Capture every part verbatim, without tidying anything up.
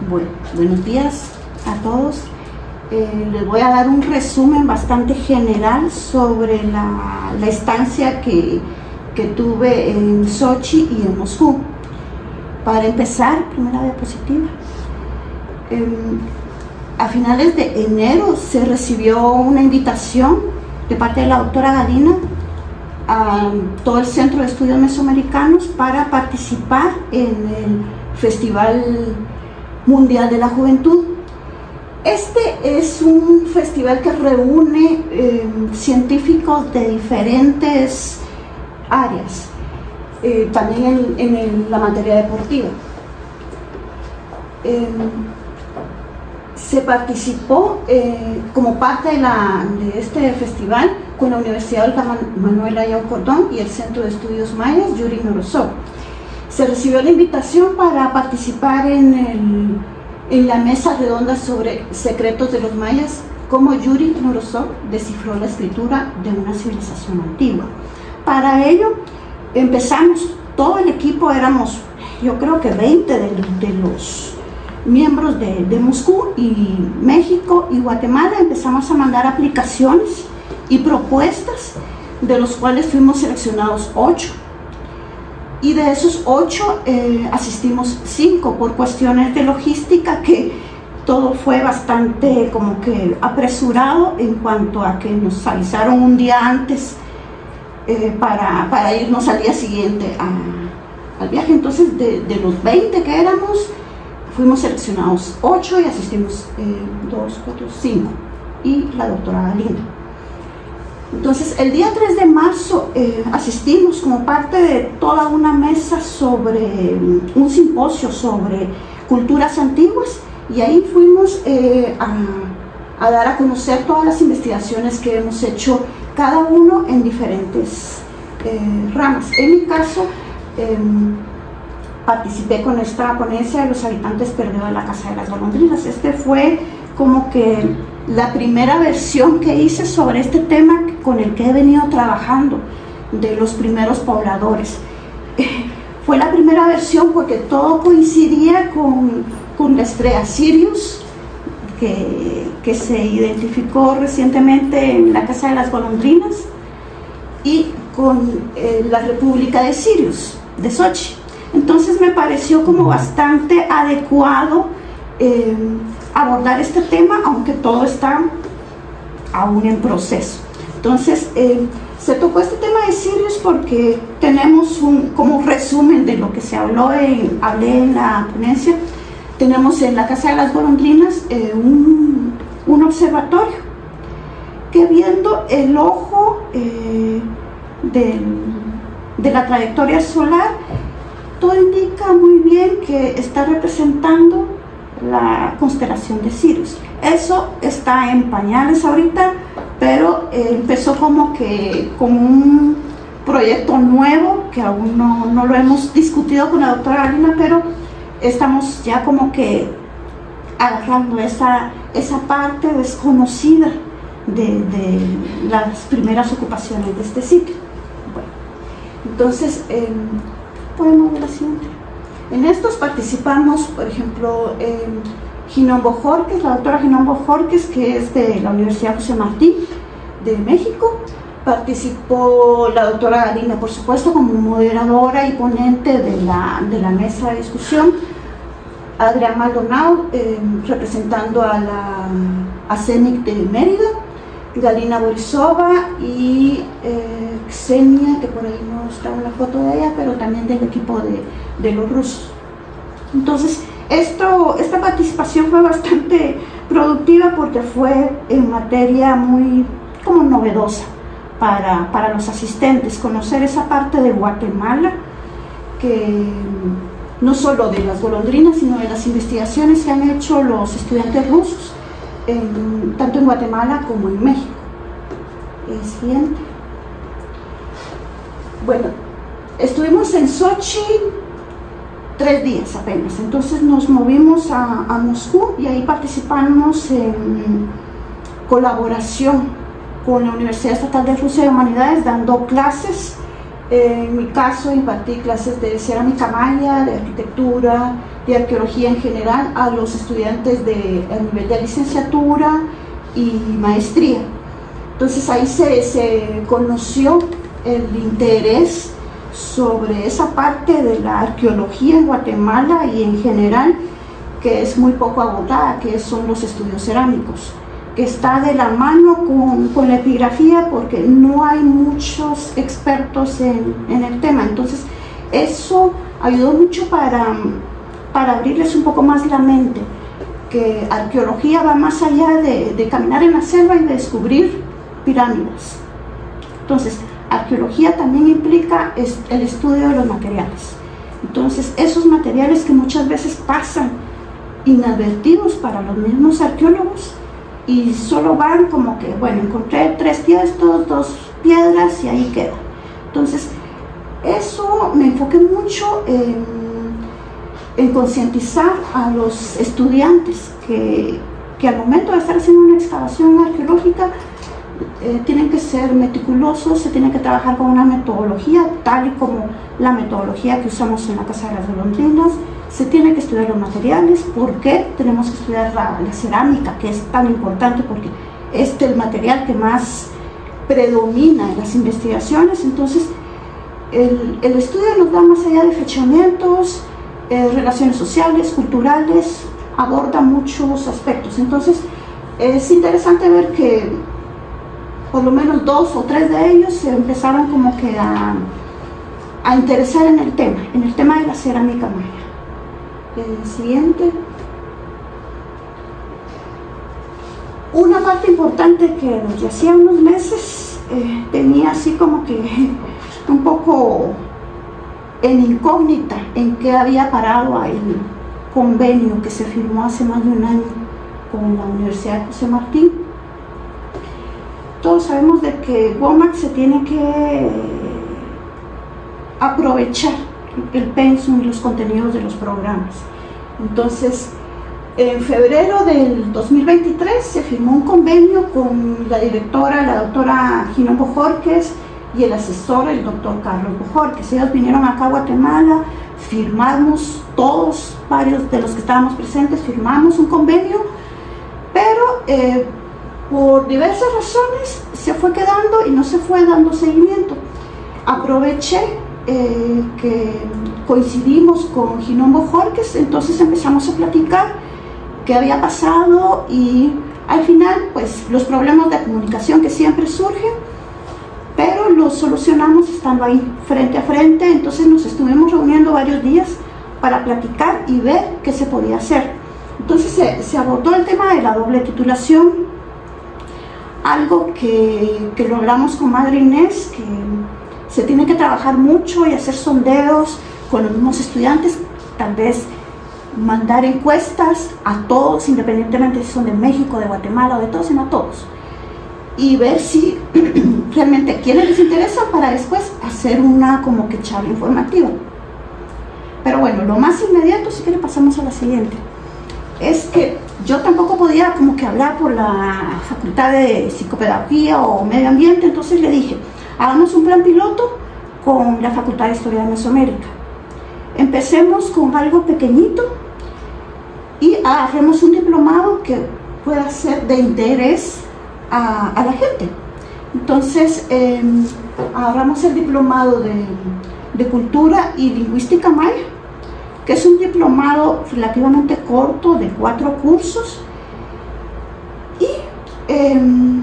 Bueno, buenos días a todos. Eh, les voy a dar un resumen bastante general sobre la, la estancia que, que tuve en Sochi y en Moscú. Para empezar, primera diapositiva. Eh, a finales de enero se recibió una invitación de parte de la doctora Galina a todo el Centro de Estudios Mesoamericanos para participar en el Festival Mundial de la Juventud. Este es un festival que reúne eh, científicos de diferentes áreas, eh, también en, en el, la materia deportiva. Eh, se participó eh, como parte de, la, de este festival con la Universidad Olga Manuel Ayau Cordón y el Centro de Estudios Mayas Yuri Norosov. Se recibió la invitación para participar en, el, en la mesa redonda sobre secretos de los mayas, cómo Yuri Norosov descifró la escritura de una civilización antigua. Para ello empezamos, todo el equipo, éramos yo creo que veinte de, de los miembros de, de Moscú y México y Guatemala. Empezamos a mandar aplicaciones y propuestas, de los cuales fuimos seleccionados ocho. Y de esos ocho eh, asistimos cinco por cuestiones de logística, que todo fue bastante como que apresurado en cuanto a que nos avisaron un día antes eh, para, para irnos al día siguiente a, al viaje. Entonces de, de los veinte que éramos, fuimos seleccionados ocho y asistimos dos, cuatro, cinco y la doctora Galina. Entonces, el día tres de marzo eh, asistimos como parte de toda una mesa sobre un simposio sobre culturas antiguas, y ahí fuimos eh, a, a dar a conocer todas las investigaciones que hemos hecho, cada uno en diferentes eh, ramas. En mi caso, eh, participé con esta ponencia de los habitantes perdidos de la Casa de las Golondrinas. Este fue como que la primera versión que hice sobre este tema con el que he venido trabajando, de los primeros pobladores. Eh, fue la primera versión porque todo coincidía con, con la estrella Sirius, que, que se identificó recientemente en la Casa de las Golondrinas, y con eh, la República de Sirius, de Sochi. Entonces me pareció como bastante adecuado eh, abordar este tema, aunque todo está aún en proceso. Entonces eh, se tocó este tema de Sirius porque tenemos un como un resumen de lo que se habló en, hablé en la ponencia. Tenemos en la Casa de las Golondrinas eh, un, un observatorio que, viendo el ojo eh, de, de la trayectoria solar, todo indica muy bien que está representando la constelación de Sirius. Eso está en pañales ahorita, pero eh, empezó como que como un proyecto nuevo que aún no, no lo hemos discutido con la doctora Galina, pero estamos ya como que agarrando esa, esa parte desconocida de, de las primeras ocupaciones de este sitio. Bueno, entonces eh, podemos ver la siguiente. En estos participamos, por ejemplo, en Ginón Bojorquez, la doctora Ginón Bojorquez, que es de la Universidad José Martí de México. Participó la doctora Galina, por supuesto, como moderadora y ponente de la, de la mesa de discusión. Adrián Maldonado, eh, representando a la a CENIC de Mérida. Galina Borisova y eh, Xenia, que por ahí no está una foto de ella, pero también del equipo de, de los rusos. Entonces, esto, esta participación fue bastante productiva porque fue en materia muy como novedosa para, para los asistentes, conocer esa parte de Guatemala, que no solo de las golondrinas, sino de las investigaciones que han hecho los estudiantes rusos, En, tanto en Guatemala como en México. El siguiente. Bueno, estuvimos en Sochi tres días apenas, entonces nos movimos a, a Moscú y ahí participamos en colaboración con la Universidad Estatal de Rusia de Humanidades, dando clases. En mi caso impartí clases de cerámica maya, de arquitectura, de arqueología en general a los estudiantes de, a nivel de licenciatura y maestría. Entonces ahí se, se conoció el interés sobre esa parte de la arqueología en Guatemala y en general, que es muy poco abordada, que son los estudios cerámicos, que está de la mano con, con la epigrafía, porque no hay muchos expertos en, en el tema. Entonces eso ayudó mucho para, para abrirles un poco más la mente, que arqueología va más allá de, de caminar en la selva y de descubrir pirámides. Entonces arqueología también implica el estudio de los materiales. Entonces esos materiales que muchas veces pasan inadvertidos para los mismos arqueólogos y solo van como que, bueno, encontré tres tiestos, dos piedras y ahí queda. Entonces eso me enfoqué mucho en, en concientizar a los estudiantes que, que al momento de estar haciendo una excavación arqueológica Eh, tienen que ser meticulosos, se tiene que trabajar con una metodología tal y como la metodología que usamos en la Casa de las Golondrinas. Se tiene que estudiar los materiales. ¿Por qué? Tenemos que estudiar la, la cerámica, que es tan importante porque es el material que más predomina en las investigaciones. Entonces el, el estudio nos da más allá de fechamientos, eh, relaciones sociales, culturales, aborda muchos aspectos. Entonces es interesante ver que por lo menos dos o tres de ellos se empezaron como que a, a interesar en el tema, en el tema de la cerámica maya. El siguiente. Una parte importante que desde hacía unos meses eh, tenía así como que un poco en incógnita en qué había parado el convenio que se firmó hace más de un año con la Universidad de José Martí. Todos sabemos de que WOMAC se tiene que aprovechar el pensum y los contenidos de los programas. Entonces, en febrero del dos mil veintitrés se firmó un convenio con la directora, la doctora Ginón Bojorquez, y el asesor, el doctor Carlos Bojorquez. Ellos vinieron acá a Guatemala, firmamos todos, varios de los que estábamos presentes, firmamos un convenio, pero eh, por diversas razones se fue quedando y no se fue dando seguimiento. Aproveché eh, que coincidimos con Ginón Bojorquez, entonces empezamos a platicar qué había pasado y al final pues los problemas de comunicación que siempre surgen, pero los solucionamos estando ahí frente a frente. Entonces nos estuvimos reuniendo varios días para platicar y ver qué se podía hacer. Entonces se, se abordó el tema de la doble titulación, algo que, que logramos con Madre Inés, que se tiene que trabajar mucho y hacer sondeos con los mismos estudiantes, tal vez mandar encuestas a todos, independientemente si son de México, de Guatemala o de todos, sino a todos, y ver si realmente a quienes les interesa para después hacer una como que charla informativa. Pero bueno, lo más inmediato, si quiere pasamos a la siguiente, es que yo tampoco podía como que hablar por la Facultad de Psicopedagogía o Medio Ambiente. Entonces le dije, hagamos un plan piloto con la Facultad de Historia de Mesoamérica. Empecemos con algo pequeñito y hagamos un diplomado que pueda ser de interés a, a la gente. Entonces eh, agarramos el diplomado de, de Cultura y Lingüística Maya, que es un diplomado relativamente corto de cuatro cursos, y eh,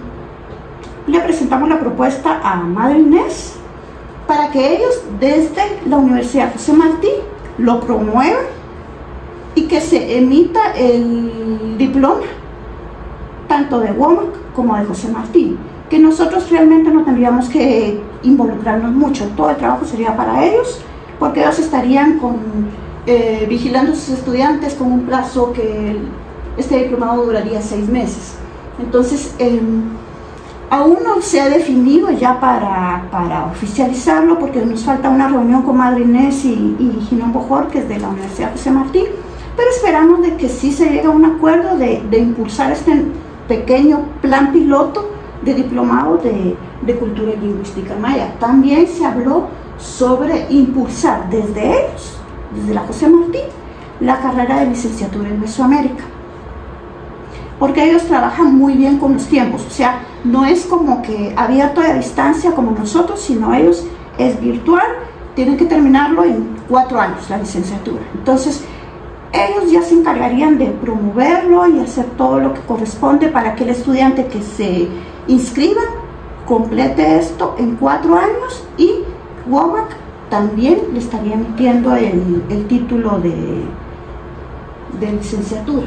le presentamos la propuesta a Madre Inés para que ellos desde la Universidad José Martí lo promuevan y que se emita el diploma tanto de WOMAC como de José Martí, que nosotros realmente no tendríamos que involucrarnos mucho, todo el trabajo sería para ellos, porque ellos estarían con Eh, vigilando a sus estudiantes con un plazo que este diplomado duraría seis meses. Entonces eh, aún no se ha definido ya para, para oficializarlo, porque nos falta una reunión con Madre Inés y, y Ginón Bojorquez de la Universidad José Martí, pero esperamos de que sí se llegue a un acuerdo de, de impulsar este pequeño plan piloto de diplomado de, de Cultura y Lingüística Maya. También se habló sobre impulsar desde ellos, desde la José Martí, la carrera de licenciatura en Mesoamérica, porque ellos trabajan muy bien con los tiempos, o sea, no es como que abierto y a distancia como nosotros, sino ellos es virtual, tienen que terminarlo en cuatro años, la licenciatura. Entonces, ellos ya se encargarían de promoverlo y hacer todo lo que corresponde para que el estudiante que se inscriba complete esto en cuatro años, y WOMAC también le estaría emitiendo el, el título de, de licenciatura.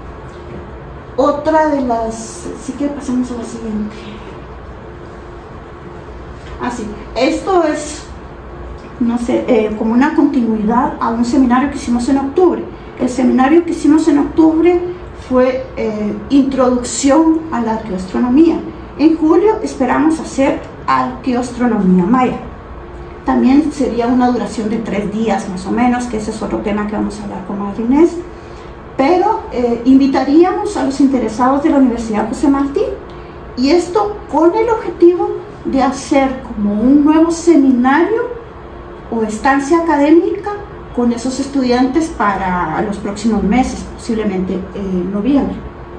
Otra de las... sí que pasamos a la siguiente. Así, esto es, no sé, eh, como una continuidad a un seminario que hicimos en octubre. El seminario que hicimos en octubre fue eh, Introducción a la Arqueoastronomía. En julio esperamos hacer Arqueoastronomía Maya. También sería una duración de tres días más o menos, que ese es otro tema que vamos a hablar con Madre Inés. Pero eh, invitaríamos a los interesados de la Universidad José Martí, y esto con el objetivo de hacer como un nuevo seminario o estancia académica con esos estudiantes para los próximos meses, posiblemente en noviembre.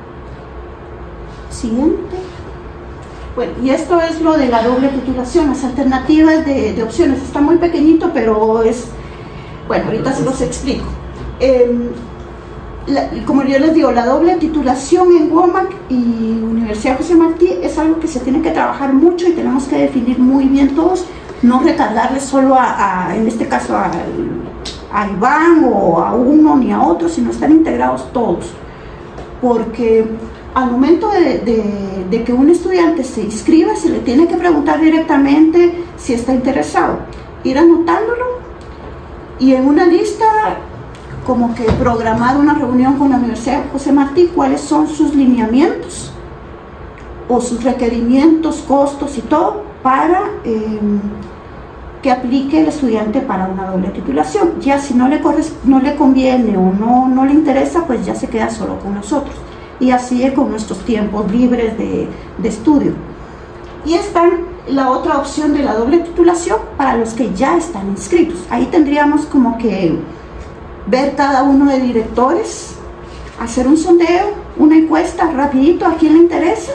Siguiente. Bueno, y esto es lo de la doble titulación, las alternativas de, de opciones. Está muy pequeñito, pero es... bueno, ahorita se los explico. Eh, La, como yo les digo, la doble titulación en WOMAC y Universidad José Martí es algo que se tiene que trabajar mucho y tenemos que definir muy bien todos, no recargarle solo a, a en este caso a, a Iván o a uno ni a otro, sino están integrados todos, porque al momento de, de, de que un estudiante se inscriba, se le tiene que preguntar directamente si está interesado, ir anotándolo y en una lista como que programar una reunión con la Universidad José Martí, cuáles son sus lineamientos o sus requerimientos, costos y todo, para eh, que aplique el estudiante para una doble titulación. Ya si no le, no le conviene o no, no le interesa, pues ya se queda solo con nosotros, y así es con nuestros tiempos libres de, de estudio. Y está la otra opción de la doble titulación para los que ya están inscritos. Ahí tendríamos como que ver cada uno de directores, hacer un sondeo, una encuesta rapidito a quién le interesa,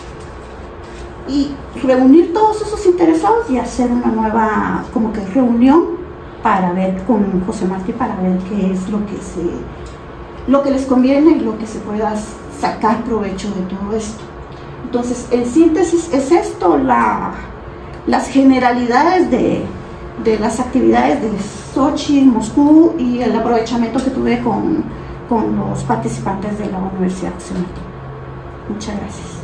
y reunir todos esos interesados y hacer una nueva como que reunión para ver con José Martí, para ver qué es lo que se lo que les conviene y lo que se pueda sacar provecho de todo esto. Entonces, en síntesis es esto, la, las generalidades de de las actividades de Sochi, Moscú, y el aprovechamiento que tuve con, con los participantes de la Universidad José Martí. Muchas gracias.